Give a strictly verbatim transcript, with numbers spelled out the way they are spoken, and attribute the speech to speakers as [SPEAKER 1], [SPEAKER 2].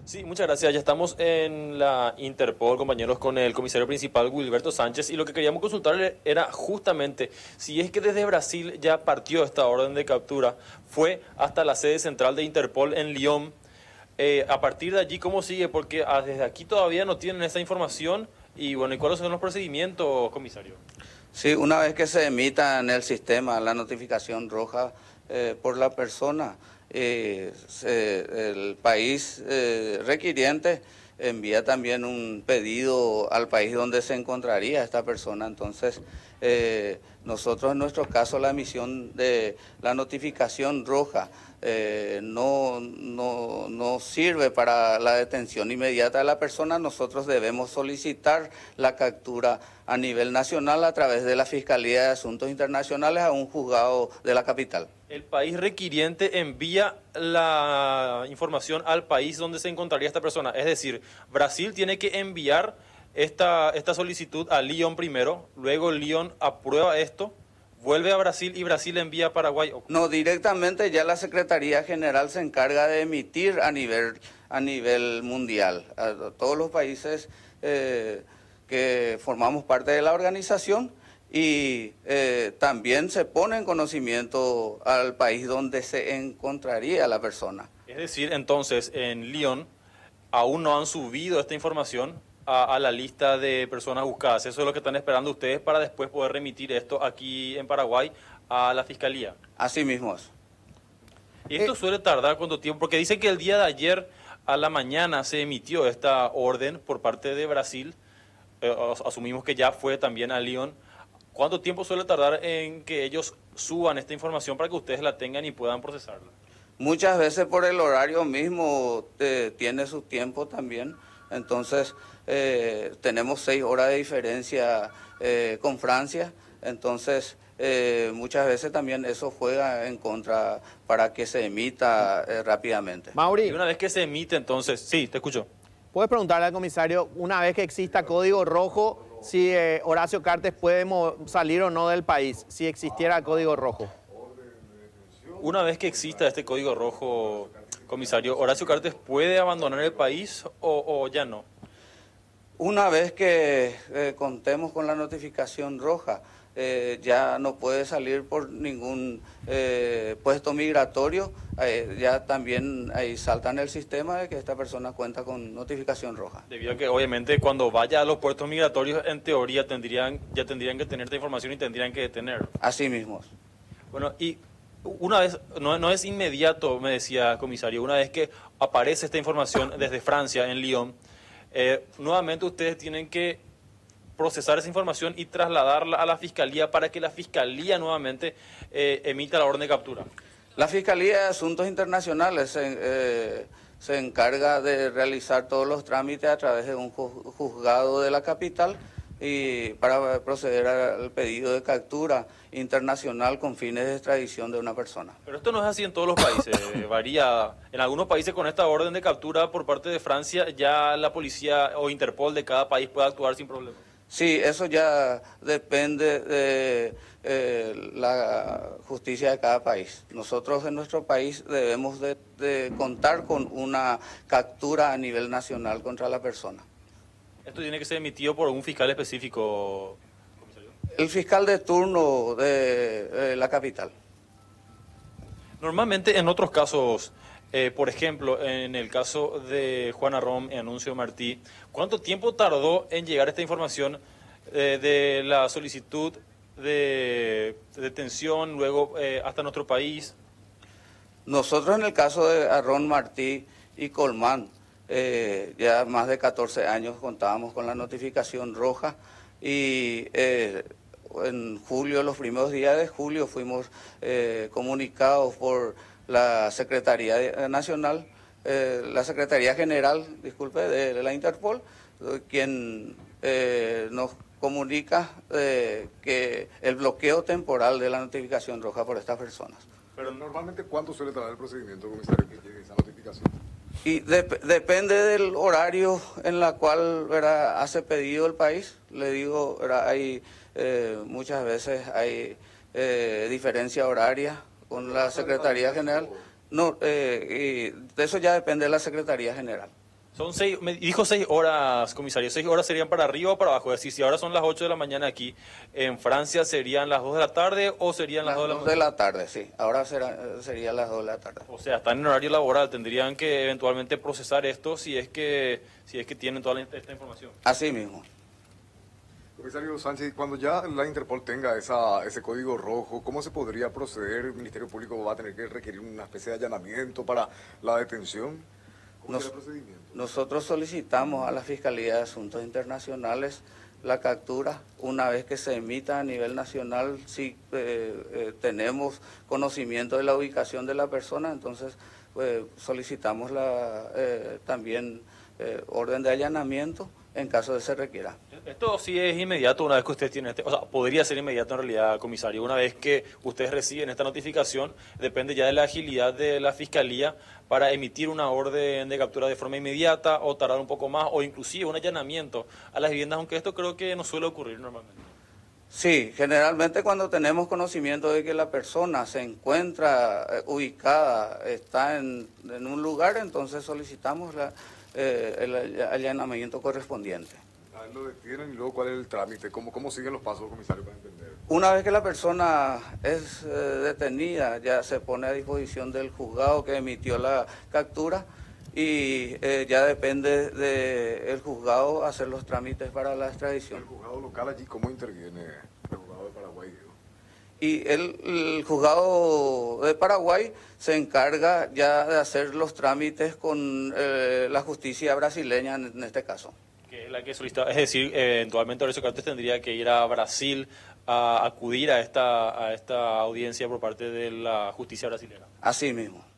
[SPEAKER 1] Sí, muchas gracias. Ya estamos en la Interpol, compañeros, con el comisario principal, Wilberto Sánchez, y lo que queríamos consultarle era justamente si es que desde Brasil ya partió esta orden de captura, fue hasta la sede central de Interpol en Lyon. Eh, a partir de allí, ¿cómo sigue? Porque ah, desde aquí todavía no tienen esa información. Y bueno, ¿y cuáles son los procedimientos, comisario?
[SPEAKER 2] Sí, una vez que se emita en el sistema la notificación roja eh, por la persona, eh, se- el país eh, requiriente envía también un pedido al país donde se encontraría esta persona. Entonces, eh, nosotros en nuestro caso la emisión de la notificación roja eh, no, no, no sirve para la detención inmediata de la persona. Nosotros debemos solicitar la captura a nivel nacional a través de la Fiscalía de Asuntos Internacionales a un juzgado de la capital.
[SPEAKER 1] El país requiriente envía la información al país donde se encontraría esta persona. Es decir, Brasil tiene que enviar esta, esta solicitud a Lyon primero, luego Lyon aprueba esto, vuelve a Brasil y Brasil envía a Paraguay.
[SPEAKER 2] No, directamente ya la Secretaría General se encarga de emitir a nivel, a nivel mundial. A todos los países eh, que formamos parte de la organización y eh, también se pone en conocimiento al país donde se encontraría la persona.
[SPEAKER 1] Es decir, entonces, en Lyon aún no han subido esta información a, a la lista de personas buscadas. Eso es lo que están esperando ustedes para después poder remitir esto aquí en Paraguay a la Fiscalía.
[SPEAKER 2] Así mismo es.
[SPEAKER 1] ¿Y esto suele tardar cuánto tiempo? Porque dicen que el día de ayer a la mañana se emitió esta orden por parte de Brasil. Eh, as- asumimos que ya fue también a Lyon. ¿Cuánto tiempo suele tardar en que ellos suban esta información para que ustedes la tengan y puedan procesarla?
[SPEAKER 2] Muchas veces por el horario mismo eh, tiene su tiempo también. Entonces, eh, tenemos seis horas de diferencia eh, con Francia. Entonces, eh, muchas veces también eso juega en contra para que se emita eh, rápidamente.
[SPEAKER 1] Y
[SPEAKER 3] Mauri,
[SPEAKER 1] una vez que se emite, entonces, sí, te escucho.
[SPEAKER 3] ¿puedes preguntarle al comisario, una vez que exista código rojo, si eh, Horacio Cartes puede mo- salir o no del país, si existiera código rojo?
[SPEAKER 1] Una vez que exista este código rojo, comisario, ¿Horacio Cartes puede abandonar el país o, o ya no?
[SPEAKER 2] Una vez que eh, contemos con la notificación roja, eh, ya no puede salir por ningún eh, puesto migratorio. Eh, ya también ahí salta en el sistema de que esta persona cuenta con notificación roja.
[SPEAKER 1] Debido a que obviamente cuando vaya a los puertos migratorios, en teoría tendrían, ya tendrían que tener esta información y tendrían que detener.
[SPEAKER 2] Así mismo.
[SPEAKER 1] Bueno, y una vez, no, no es inmediato, me decía comisario, una vez que aparece esta información desde Francia, en Lyon, eh, nuevamente ustedes tienen que procesar esa información y trasladarla a la fiscalía para que la fiscalía nuevamente eh, emita la orden de captura.
[SPEAKER 2] La Fiscalía de Asuntos Internacionales se, eh, se encarga de realizar todos los trámites a través de un ju- juzgado de la capital y para proceder al pedido de captura internacional con fines de extradición de una persona.
[SPEAKER 1] Pero esto no es así en todos los países, eh, varía. En algunos países con esta orden de captura por parte de Francia, ya la policía o Interpol de cada país puede actuar sin problema.
[SPEAKER 2] Sí, eso ya depende de eh, la justicia de cada país. Nosotros en nuestro país debemos de, de contar con una captura a nivel nacional contra la persona.
[SPEAKER 1] Esto tiene que ser emitido por un fiscal específico, comisario.
[SPEAKER 2] El fiscal de turno de, de la capital.
[SPEAKER 1] Normalmente en otros casos, eh, por ejemplo, en el caso de Juana Rom y Anuncio Martí, ¿cuánto tiempo tardó en llegar esta información eh, de la solicitud de detención luego eh, hasta nuestro país?
[SPEAKER 2] Nosotros en el caso de Arrón Martí y Colmán, eh, ya más de catorce años contábamos con la notificación roja y eh, en julio, los primeros días de julio, fuimos eh, comunicados por la Secretaría Nacional, eh, la Secretaría General, disculpe, de, de la Interpol, eh, quien eh, nos comunica eh, que el bloqueo temporal de la notificación roja por estas personas.
[SPEAKER 4] Pero normalmente, ¿cuánto suele tardar el procedimiento, comisario, que llegue esa notificación?
[SPEAKER 2] Y dep- depende del horario en la cual ¿verdad? Hace pedido el país. Le digo, ¿verdad? hay eh, muchas veces hay eh, diferencia horaria con la Secretaría General. No, eh, y de eso ya depende de la Secretaría General.
[SPEAKER 1] Son seis, me dijo seis horas, comisario. ¿Seis horas serían para arriba o para abajo? Es decir, si ahora son las ocho de la mañana aquí, en Francia serían las dos de la tarde o serían las,
[SPEAKER 2] Las
[SPEAKER 1] dos de la
[SPEAKER 2] dos
[SPEAKER 1] mañana.
[SPEAKER 2] de la tarde, sí. Ahora será, sería las dos de la tarde.
[SPEAKER 1] O sea, están en horario laboral. Tendrían que eventualmente procesar esto si es que, si es que tienen toda la- esta información.
[SPEAKER 2] Así mismo.
[SPEAKER 4] Comisario Sánchez, cuando ya la Interpol tenga esa, ese código rojo, ¿cómo se podría proceder? ¿El Ministerio Público va a tener que requerir una especie de allanamiento para la detención? ¿Cómo
[SPEAKER 2] Nos-
[SPEAKER 4] será el procedimiento?
[SPEAKER 2] Nosotros solicitamos a la Fiscalía de Asuntos Internacionales la captura. Una vez que se emita a nivel nacional, si eh, eh, tenemos conocimiento de la ubicación de la persona, entonces eh, solicitamos la, eh, también eh, orden de allanamiento en caso de se requiera.
[SPEAKER 1] Esto sí es inmediato una vez que ustedes tienen este, o sea, podría ser inmediato en realidad, comisario. Una vez que ustedes reciben esta notificación, depende ya de la agilidad de la Fiscalía para emitir una orden de captura de forma inmediata o tardar un poco más o inclusive un allanamiento a las viviendas, aunque esto creo que no suele ocurrir normalmente.
[SPEAKER 2] Sí, generalmente cuando tenemos conocimiento de que la persona se encuentra eh, ubicada, está en, en un lugar, entonces solicitamos la, eh, el allanamiento correspondiente.
[SPEAKER 4] A él lo detienen y luego cuál es el trámite, cómo, cómo siguen los pasos, comisario, para entender.
[SPEAKER 2] Una vez que la persona es eh, detenida, ya se pone a disposición del juzgado que emitió la captura y eh, ya depende del juzgado hacer los trámites para la extradición.
[SPEAKER 4] El juzgado local allí, ¿cómo interviene el juzgado de Paraguay? Digo?
[SPEAKER 2] Y el, el juzgado de Paraguay se encarga ya de hacer los trámites con eh, la justicia brasileña en, en este caso.
[SPEAKER 1] Que es la que solicita, es decir, eventualmente Horacio Cartes tendría que ir a Brasil a acudir a esta, a esta audiencia por parte de la justicia brasileña.
[SPEAKER 2] Así mismo.